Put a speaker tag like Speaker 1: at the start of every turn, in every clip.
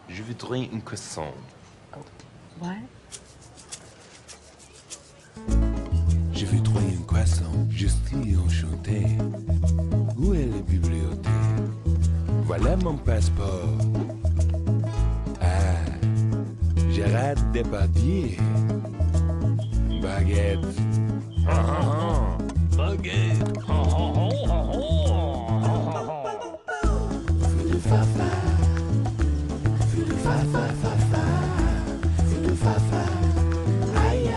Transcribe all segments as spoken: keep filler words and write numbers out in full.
Speaker 1: Je voudrais une croissant.
Speaker 2: What?
Speaker 3: Je voudrais un croissant. Je suis enchanté. Où est la bibliothèque? Voilà mon passeport. Ah, Gérard Depardieu. Baguette.
Speaker 4: Ah, ah, ah. Baguette. Ah, ah, ah, ah, ah.
Speaker 3: Feu de fafa. Feu de fafa, fafa. Feu de fafa. Aïe.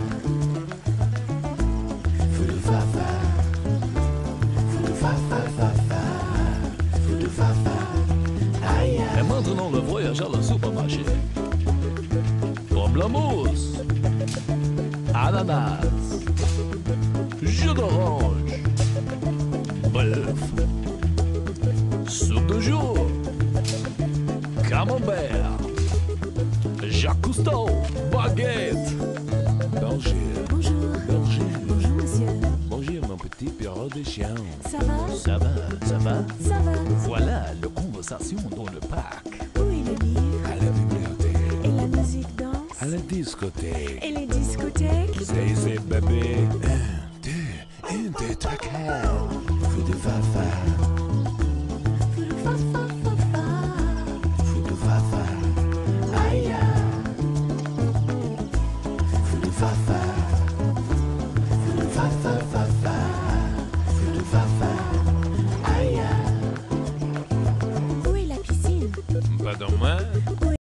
Speaker 3: Feu de fafa. Feu de fafa, fafa. Feu de fafa. Aïe.
Speaker 4: Et maintenant le voyage à la supermarché. Pamplemousse. Ananas. Jus d'orange. Bœuf. Soupe de jour. Camembert. Jacques Cousteau. Baguette.
Speaker 3: Bonjour.
Speaker 2: Bonjour.
Speaker 3: Bonjour.
Speaker 2: Bonjour, monsieur.
Speaker 3: Bonjour, mon petit perro de chien.
Speaker 2: Ça va?
Speaker 4: Ça va, ça va.
Speaker 2: Ça va.
Speaker 4: Voilà la conversation dans le parc.
Speaker 2: Où est le livre?
Speaker 3: À la bibliothèque.
Speaker 2: Et la musique danse?
Speaker 3: À la discothèque.
Speaker 2: Et les discothèques?
Speaker 3: C'est, c'est bébé.